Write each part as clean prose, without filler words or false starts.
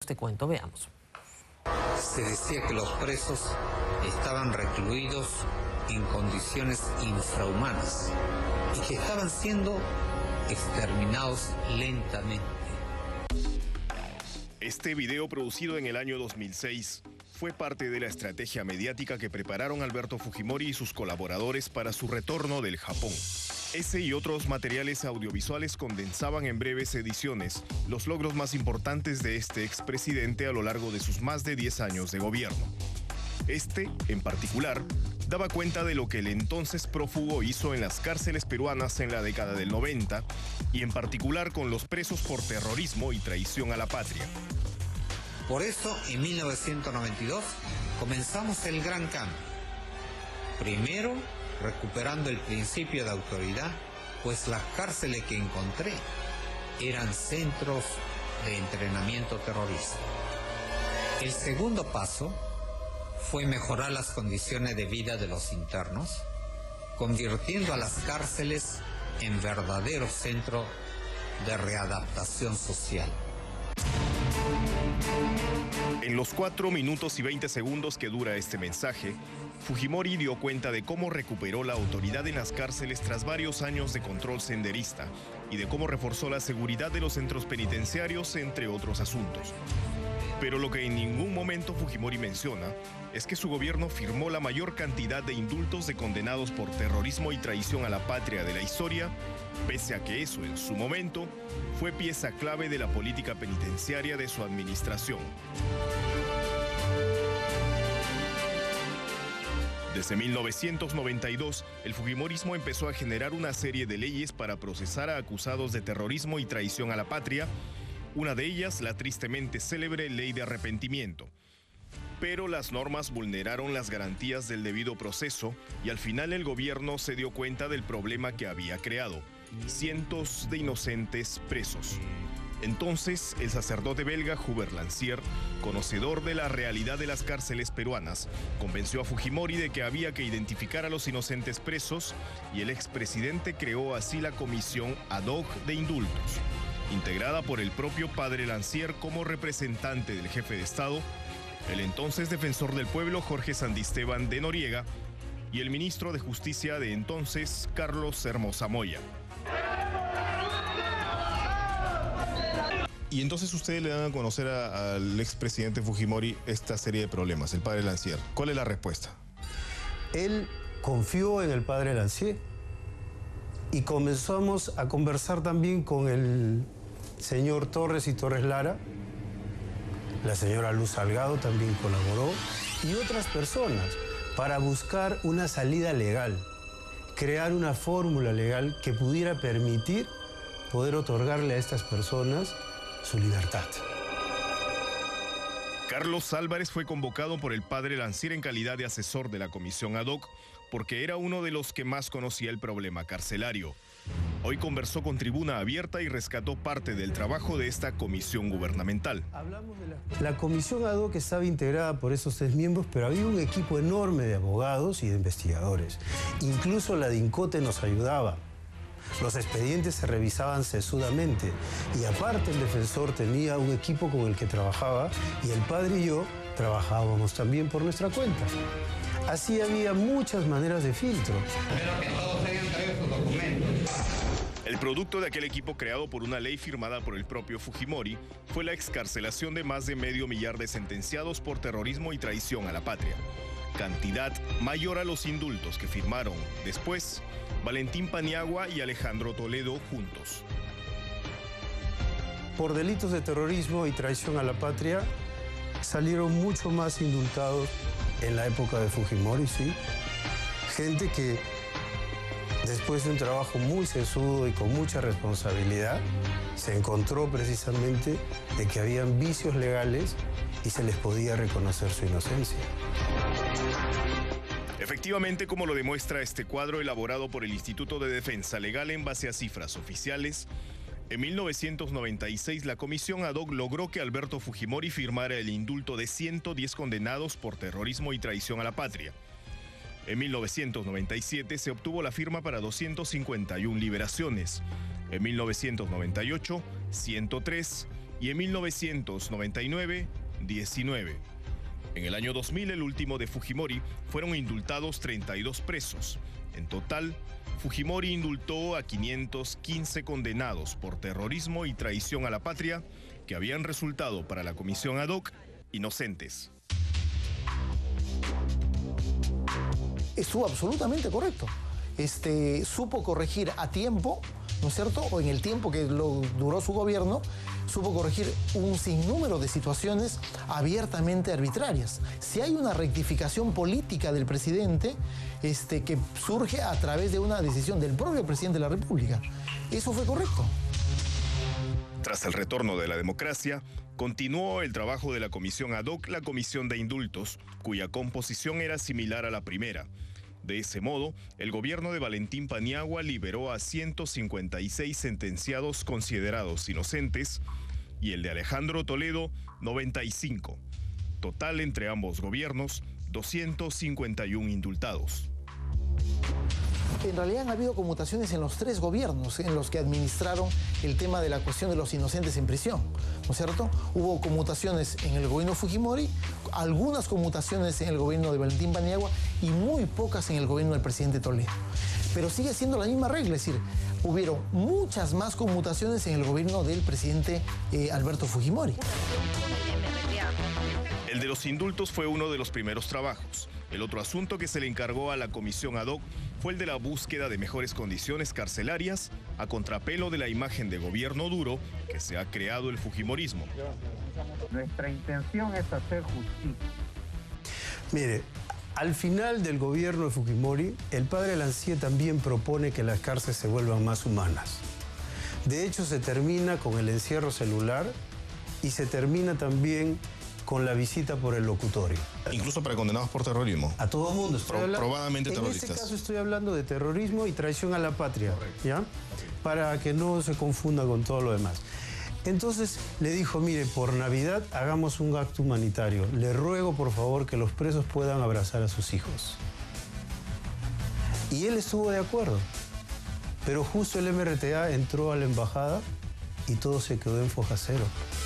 este cuento. Veamos. Se decía que los presos estaban recluidos en condiciones infrahumanas y que estaban siendo exterminados lentamente. Este video, producido en el año 2006, fue parte de la estrategia mediática que prepararon Alberto Fujimori y sus colaboradores para su retorno del Japón. Ese y otros materiales audiovisuales condensaban en breves ediciones los logros más importantes de este expresidente a lo largo de sus más de 10 años de gobierno. Este, en particular, daba cuenta de lo que el entonces prófugo hizo en las cárceles peruanas en la década del 90, y en particular con los presos por terrorismo y traición a la patria. Por eso, en 1992, comenzamos el gran cambio. Primero, recuperando el principio de autoridad, pues las cárceles que encontré eran centros de entrenamiento terrorista. El segundo paso fue mejorar las condiciones de vida de los internos, convirtiendo a las cárceles en verdaderos centros de readaptación social. En los 4 minutos y 20 segundos que dura este mensaje, Fujimori dio cuenta de cómo recuperó la autoridad en las cárceles tras varios años de control senderista y de cómo reforzó la seguridad de los centros penitenciarios, entre otros asuntos. Pero lo que en ningún momento Fujimori menciona es que su gobierno firmó la mayor cantidad de indultos de condenados por terrorismo y traición a la patria de la historia, pese a que eso en su momento fue pieza clave de la política penitenciaria de su administración. Desde 1992, el fujimorismo empezó a generar una serie de leyes para procesar a acusados de terrorismo y traición a la patria, una de ellas la tristemente célebre Ley de Arrepentimiento. Pero las normas vulneraron las garantías del debido proceso y al final el gobierno se dio cuenta del problema que había creado: cientos de inocentes presos. Entonces, el sacerdote belga Hubert Lancier, conocedor de la realidad de las cárceles peruanas, convenció a Fujimori de que había que identificar a los inocentes presos, y el expresidente creó así la Comisión Ad Hoc de Indultos, integrada por el propio padre Lancier como representante del jefe de Estado, el entonces defensor del pueblo Jorge Santisteban de Noriega y el ministro de Justicia de entonces Carlos Hermosa Moya. Y entonces ustedes le dan a conocer al expresidente Fujimori esta serie de problemas, el padre Lancier. ¿Cuál es la respuesta? Él confió en el padre Lancier y comenzamos a conversar también con el señor Torres y Torres Lara. La señora Luz Salgado también colaboró y otras personas para buscar una salida legal, crear una fórmula legal que pudiera permitir poder otorgarle a estas personas su libertad. Carlos Álvarez fue convocado por el padre Lancier en calidad de asesor de la Comisión Ad Hoc porque era uno de los que más conocía el problema carcelario. Hoy conversó con Tribuna Abierta y rescató parte del trabajo de esta comisión gubernamental. La Comisión Ad Hoc estaba integrada por esos 3 miembros, pero había un equipo enorme de abogados y de investigadores. Incluso la DINCOTE nos ayudaba. Los expedientes se revisaban sesudamente y aparte el defensor tenía un equipo con el que trabajaba y el padre y yo trabajábamos también por nuestra cuenta. Así había muchas maneras de filtro. Espero que todos hayan traído sus documentos. El producto de aquel equipo creado por una ley firmada por el propio Fujimori fue la excarcelación de más de 500.000 de sentenciados por terrorismo y traición a la patria. Cantidad mayor a los indultos que firmaron después Valentín Paniagua y Alejandro Toledo juntos. Por delitos de terrorismo y traición a la patria salieron mucho más indultados en la época de Fujimori, sí. Gente que después de un trabajo muy sesudo y con mucha responsabilidad, se encontró precisamente de que habían vicios legales y se les podía reconocer su inocencia. Efectivamente, como lo demuestra este cuadro elaborado por el Instituto de Defensa Legal en base a cifras oficiales, en 1996 la Comisión Ad Hoc logró que Alberto Fujimori firmara el indulto de 110 condenados por terrorismo y traición a la patria. En 1997 se obtuvo la firma para 251 liberaciones. En 1998, 103 y en 1999, 19. En el año 2000, el último de Fujimori, fueron indultados 32 presos. En total, Fujimori indultó a 515 condenados por terrorismo y traición a la patria que habían resultado para la comisión ad hoc inocentes. Estuvo absolutamente correcto. Supo corregir a tiempo, ¿no es cierto? O en el tiempo que duró su gobierno, supo corregir un sinnúmero de situaciones abiertamente arbitrarias. Si hay una rectificación política del presidente que surge a través de una decisión del propio presidente de la República, eso fue correcto. Tras el retorno de la democracia, continuó el trabajo de la comisión ad hoc, la Comisión de Indultos, cuya composición era similar a la primera. De ese modo, el gobierno de Valentín Paniagua liberó a 156 sentenciados considerados inocentes y el de Alejandro Toledo, 95. Total entre ambos gobiernos, 251 indultados. En realidad han habido conmutaciones en los 3 gobiernos en los que administraron el tema de la cuestión de los inocentes en prisión, ¿no es cierto? Hubo conmutaciones en el gobierno Fujimori, algunas conmutaciones en el gobierno de Valentín Paniagua y muy pocas en el gobierno del presidente Toledo. Pero sigue siendo la misma regla, es decir, hubieron muchas más conmutaciones en el gobierno del presidente Alberto Fujimori. El de los indultos fue uno de los primeros trabajos. El otro asunto que se le encargó a la comisión ad hoc fue el de la búsqueda de mejores condiciones carcelarias a contrapelo de la imagen de gobierno duro que se ha creado el fujimorismo. Nuestra intención es hacer justicia. Mire, al final del gobierno de Fujimori, el padre Lancier también propone que las cárceles se vuelvan más humanas. De hecho, se termina con el encierro celular y se termina también con la visita por el locutorio. Incluso para condenados por terrorismo. A todo mundo. Probadamente terroristas. En este caso estoy hablando de terrorismo y traición a la patria. Correcto. ¿Ya? Para que no se confunda con todo lo demás. Entonces le dijo, mire, por Navidad hagamos un acto humanitario. Le ruego, por favor, que los presos puedan abrazar a sus hijos. Y él estuvo de acuerdo. Pero justo el MRTA entró a la embajada y todo se quedó en foja cero.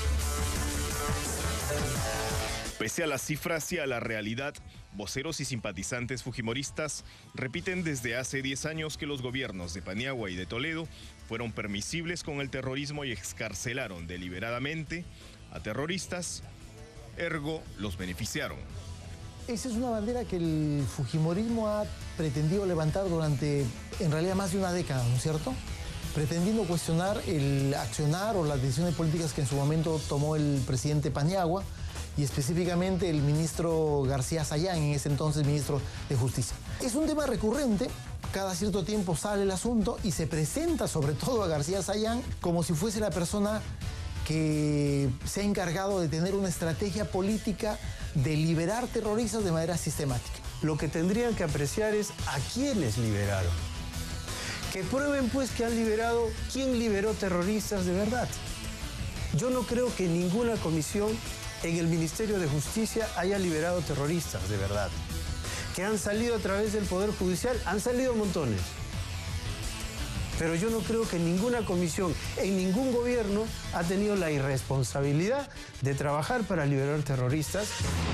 Pese a las cifras y a la realidad, voceros y simpatizantes fujimoristas repiten desde hace 10 años que los gobiernos de Paniagua y de Toledo fueron permisibles con el terrorismo y excarcelaron deliberadamente a terroristas, ergo los beneficiaron. Esa es una bandera que el fujimorismo ha pretendido levantar durante, en realidad, más de una década, ¿no es cierto? Pretendiendo cuestionar el accionar o las decisiones políticas que en su momento tomó el presidente Paniagua, y específicamente el ministro García Sayán, en ese entonces ministro de Justicia. Es un tema recurrente, cada cierto tiempo sale el asunto y se presenta sobre todo a García Sayán como si fuese la persona que se ha encargado de tener una estrategia política de liberar terroristas de manera sistemática. Lo que tendrían que apreciar es a quiénes liberaron. Que prueben pues que han liberado, quién liberó terroristas de verdad. Yo no creo que ninguna comisión en el Ministerio de Justicia haya liberado terroristas, de verdad. Que han salido a través del Poder Judicial, han salido montones. Pero yo no creo que ninguna comisión, en ningún gobierno, ha tenido la irresponsabilidad de trabajar para liberar terroristas.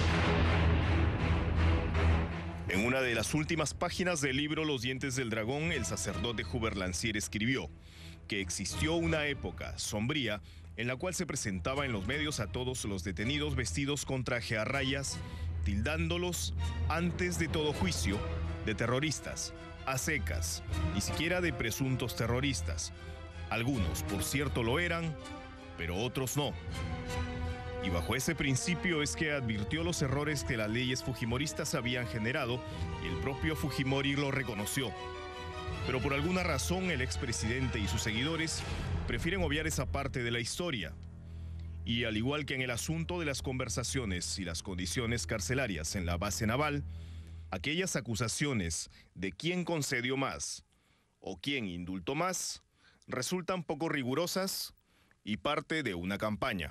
En una de las últimas páginas del libro Los dientes del dragón, el sacerdote Hubert Lancier escribió que existió una época sombría en la cual se presentaba en los medios a todos los detenidos vestidos con traje a rayas, tildándolos, antes de todo juicio, de terroristas, a secas, ni siquiera de presuntos terroristas. Algunos, por cierto, lo eran, pero otros no. Y bajo ese principio es que advirtió los errores que las leyes fujimoristas habían generado y el propio Fujimori lo reconoció. Pero por alguna razón el expresidente y sus seguidores prefieren obviar esa parte de la historia. Y al igual que en el asunto de las conversaciones y las condiciones carcelarias en la base naval, aquellas acusaciones de quién concedió más o quién indultó más resultan poco rigurosas y parte de una campaña.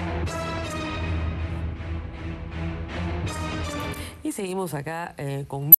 Y seguimos acá con